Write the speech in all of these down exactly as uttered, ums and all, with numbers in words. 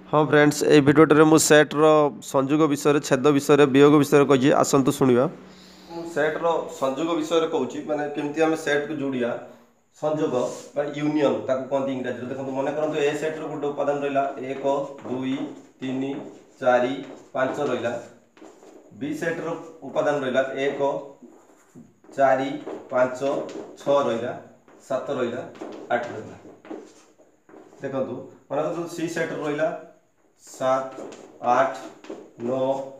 हाँ फ्रेंड्स ये भिडियोटे मु सेट्र संयोग विषय छेद विषय वियोग विषय कही आसतु शुणा सेट्र संयोग विषय कौच माने केमती आम सेट को जोड़िया संयोग यूनियन कहते इंग्राजी देखो मन कर ए सेट्र गोटे उपादान रहा एक दुई तीन चार पांच रहा बी सेट्र उपादान रहा एक चार पांच छ रहा सात रहा आठ रहा देखो मन कर सी सेट्र रहा सात आठ नौ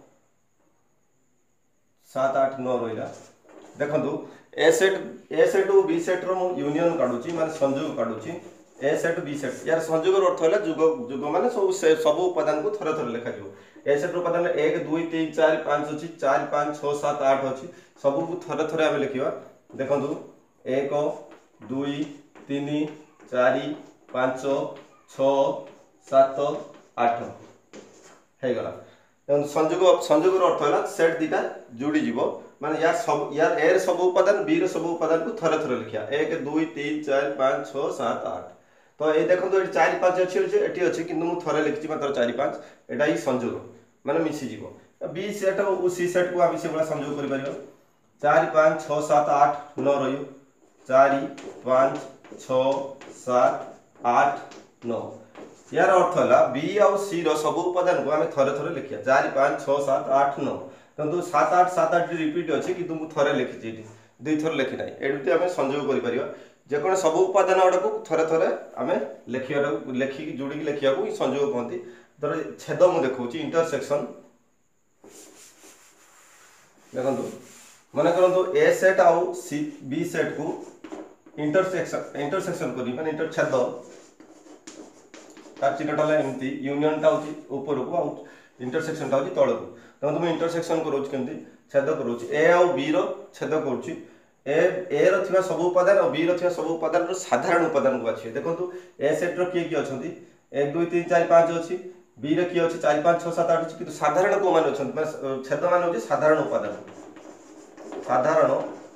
सात आठ नौ रहा देखु ए सेट ए सेट और बी सेट्र मु यूनियन काढ़ुची माने संयोग काढ़ुची ए सेट बी सेट यार संयोग अर्थ है जुग जुग माने सब सब उपादान को थरे थरे लिखा जाव ए सेट उपादान एक दुई तीन चार पाँच अच्छी चार पाँच छः सात आठ अच्छी सब को थरे थरे आम लिखा देखु एक दुई तीन चार पाँच छ सात आठ हैगला संयोग संयोग अर्थ है सेट दीटा जोड़ी जीव माने यार सब यार ए सब उपादान बी रो सब उपादान को थरे थरे लिखिया एक दुई तीन चार पाँच छः सात आठ तो ये देखो ये चार पाँच अच्छी अच्छे एटी अच्छी कि थे लिखी मात्र चार पाँच यहाँ ही संयोग माने मिसीज बी सेट और सी सेट को आम से भाया संयोग कर चार पाँच छः सात आठ नौ रही चार पाँच छः सात आठ नौ यार अर्थ है बी आउ सी रो सब उपादान को आम थे थे लिखिया चार पाँच छः सात आठ नौ तो सात आठ सात आठ रिपीट अच्छी कि थे लिखी दुई थर लिखी ना ये आम संयोग कर जेको सब उपादान गुड़ा को थे थे आम लिखा लिखिकी जोड़ी लिखा संयोग कहती धर छेद मुझे देखा इंटरसेक्शन देखो मन कर ए सेट आउ सी बी सेट को इंटरसेक्शन इंटरसेक्शन कर माने इंटर छेद तार चिन्हटा एमती यूनियन टा ऊपर को इंटरसेक्शन टा तल को तो तुम इंटरसेक्शन करोच केमती छेद करोच ए आउ बी रो छेद करुच्ची ए ए रो थिबा सब उपादान और बी रो थिबा सब उपादान रो साधारण उपादान को बाछिए देखंतु ए सेट रो किए किए अछंती एक दुई तीन चार पाँच अछि बी रो किए अछि चार पाँच छः सात आठ अछि किंतु साधारण को मान अछंती माने छेद मान होछि साधारण उपादान साधारण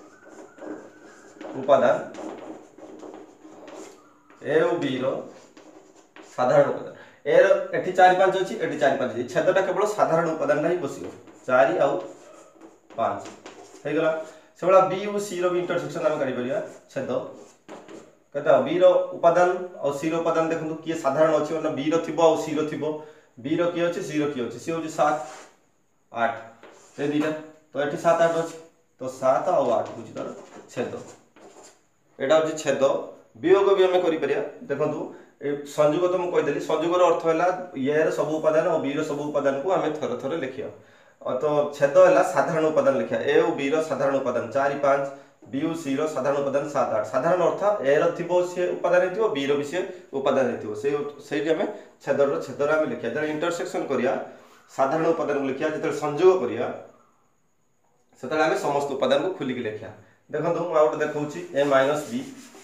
उपादान ए और बी रो साधारण उपादान ए रो एठी चार पाँच अछि एठी चार पाँच अछि छेदटा केवल साधारण उपादान ही बसियो चार आउ पाँच हे गला सेबला बी और सी रो भी इंटरसेक्शन हम करि परिया छेद कता बी रो उपादान और सी रो उपादान देखंतु किए साधारण अछि मतलब बी रो थिबो और सी रो थिबो बी रो किए अछि सी रो किए अछि सी होछि सात आठ ए दिटा तो एठी सात आठ अछि तो सात और आठ बुझी तर छेद एटा होछि छेद वियोग भी हम करि परिया देखंतु संयोग तो मुझे कहीदेली संयोगर अर्थ है ये सब उपादान और बी सब उपादान को आम थे थे लिखिया तो छेद है साधारण उपादान लिखा ए और बी साधारण उपादान चार पाँच बी और सी साधारण उपादान सात आठ साधारण अर्थ ए रो सी उपादान हो बी रो भी सी उपादान हो से आम छेद छेद आम लिखा जो इंटरसेक्शन करिया साधारण उपादान को लिखा जो संयोग करिया से आम समस्त उपादान को खोलिक लिखा देखो मुझे गोटे देखा A minus B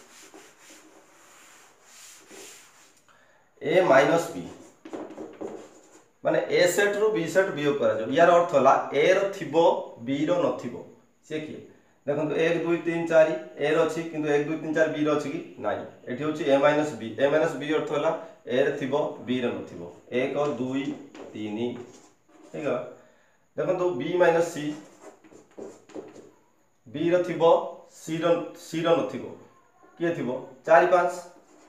A minus B माने ए सेट रु बी सेट वियोग करा यार अर्थ है ए रो थिबो बी रो नथिबो से किए देखो एक दुई तीन चार ए रो अछि किंतु एक दुई तीन चार बी रो अछि कि नाही एठी होछि A minus B A minus B अर्थ है ए रो थिबो बी रो नथिबो एक दुई तीन ठीक है देखो बी माइनस सी बी रो थिबो सी रो सी रो नथिबो किए थिबो चार पाँच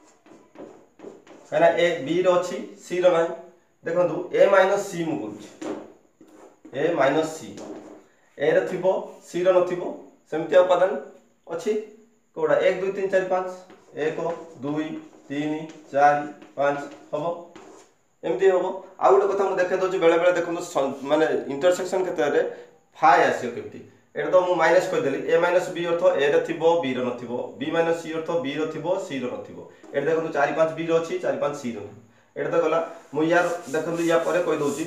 कहना ए बी रो अछि सी रो नाही देखंतु ए माइनस सी मु करूछि ए माइनस सी ए रो थिबो सी रो नथिबो सेमति उपादान अछि कोडा एक दुई तीन चार पाँच एक दुई तीन चार पाँच हबो एमति हबो आ गोटे कथा मु देखे दउछि बेले बेले देखंतु माने इंटरसेक्शन केते रे फाय आसियो केमति एटा तो मु माइनस कहि देली ए माइनस बी अर्थ ए रो थिबो बी रो नथिबो बी माइनस सी अर्थ बी रो थिबो सी रो नथिबो एटा देखंतु चार पाँच बी रो अछि चार पाँच सी रो एटा तो गला मु यार देखंतु या परे कहि दउछि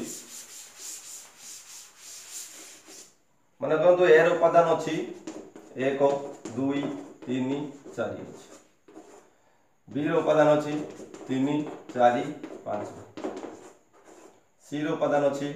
माने कहंतु ए रो उपादान अछि एक दुई तीन चार बी रो उपादान अछि तीन चार पाँच सी रो उपादान अछि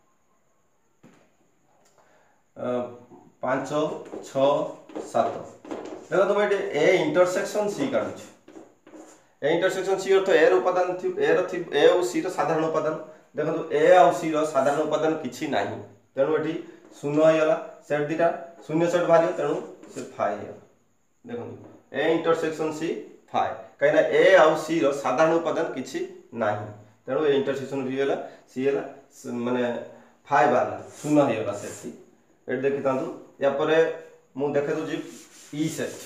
पाँच छ सात देखो तुम ये A intersection C काढुछ A intersection C अर्थ ए उपादान ए रो ए और सी रो साधारण उपादान देखो ए और सी रो साधारण उपादान किछि नाही तेणु एठी शून्य होइगला सेट दिटा शून्य सेट बाहर तेणु से फाइ देखो ए इंटरसेक्शन सी फाइ कहीं ए और सी रो साधारण उपादान किछि नाही तेणु ए इंटरसेक्शन भी होला सी होला माने फाइ बाहरला शून्य होइगला सेट एट देखि तांतु या परे मु देखे दोजी ई सेट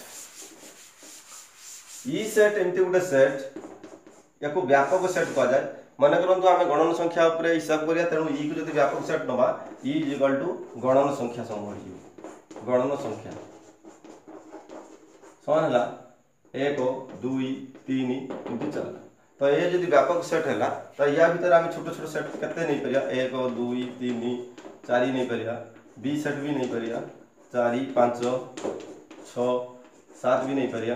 ई सेट एमती गोटे सेट या व्यापक सेट कह जाए मन करंतु आमे गणन संख्या उपरे हिसाब करिया तेणु ई को जदि व्यापक सेट नबा ई इज इक्वल टू गणन संख्या समूह हो गणन संख्या समान हला एक दुई तीन इति चलला तो ये जदि व्यापक सेट हैला तो या भीतर आमे छोट छोट सेट केते नै परिया एक दुई तीन चार नै परिया बी सेट भी नै परिया चार पाँच छह सात भी नै परिया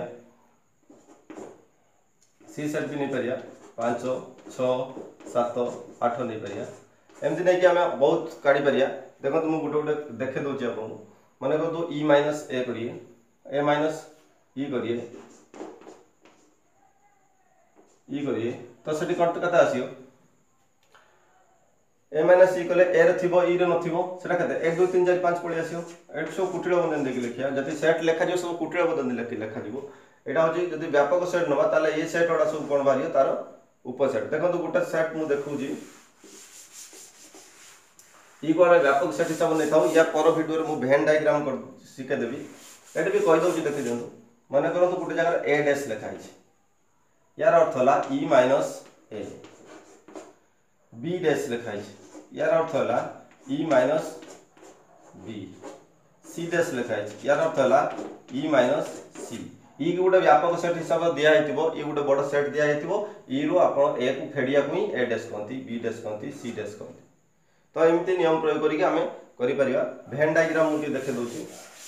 सी सेट भी नहीं परिया पाँच छः सात आठ नहीं परिया एमती नहीं कि आम बहुत काढ़ी परिया देखो तुम गोटे गोटे देखे दूसरी आपको मन कर तो ई माइनस ए करिए ए माइनस ई करिए ई करिए तो सेठी कट कते आसियो ए माइनस ई कले ए रे थिबो ई रे नथिबो सेटा कते एक दो तीन चार पाँच पळी आसियो एट सब कुटिळ बंधन देखि लिखिया जति सेट लेखा जो सब कुटिळ बंधन लेखि लेखा दिबो एटा होची जदि व्यापक सेट नबा ताले ए सेट ओडा सब कोन बारियो तार उपसेट देखो तो गोटे सेट मु देखौजी ई को हम व्यापक सेट हिसाब नै थाउ या पर वीडियो रे मु वेन डायग्राम कर सिखे देबी एटा भी कहि दउची देखि देनु माने करो तो गोटे जगह ए डैश लिखा है यार अर्थ होला E minus A B dash लिखा है यार अर्थ होला E minus B C dash लिखा है यार अर्थ होला ई माइनस सी ई गोटे व्यापक सेट हिसाब दिया हेतिबो ई गोटे बड़ सेट दिया हेतिबो ई रो आपण ए को फेडिया को ए डैश कहंती बी डैश कहंती सी डैश कहंती तो एमती नियम प्रयोग करिके हमें करि परिबा वेन डायग्राम मुके देखे दोची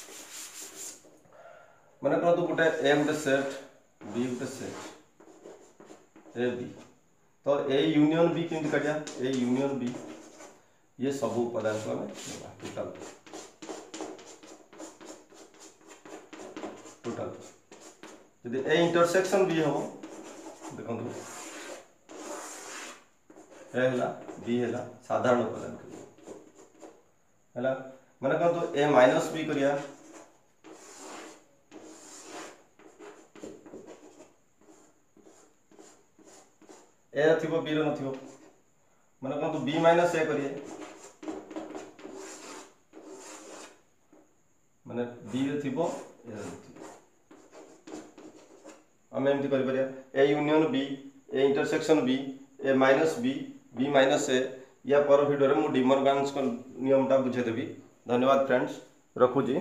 माने को तो गोटे ए गोटे सेट बी गोटे सेट ए बी तो ए यूनियन बी केमती करिया ए यूनियन बी ये सब उपादान को हमें टोटल टोटल यदि ए इंटरसेक्शन भी हो देखो ए हला बी हला साधारण उपादान हला माने कौन तो ए माइनस बी करिया ए थिबो बी रो नथिबो माने कौन तो बी माइनस ए करिए माने बी रो थिबो ए रो थिबो आम एमती कर परिया A union B A intersection B A minus B B minus A या पर वीडियो रे मु डिमॉर्गन्स को नियमटा बुझे देबी धन्यवाद फ्रेंड्स रखुजी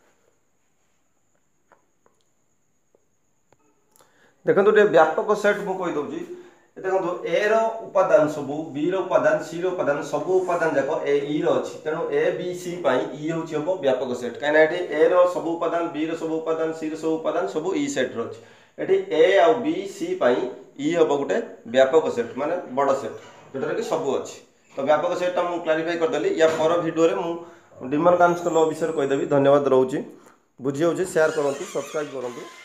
देखो तो व्यापक सेट मु कहि दउजी देखो तो ए रो उपादान सब बी रो उपादान सी रो उपादान सब उपादान जाको ए ई रो अछि तेनो ए बी सी पई ई होछि हबो व्यापक सेट काना एठी ए रो सब उपादान बी रो सब उपादान सी रो सब उपादान सब ई सेट रो अछि एठी ए आ बी सी पई ई हबो गुटे व्यापक सेट माने बड़ सेट जोटर कि सब अछि तो व्यापक सेट हम क्लैरिफाई कर देली या पर वीडियो रे मु डिमॉर्गन्स को लॉ विषय कहि देबी धन्यवाद रहउची बुझियो जे शेयर करंतु सब्सक्राइब करंतु।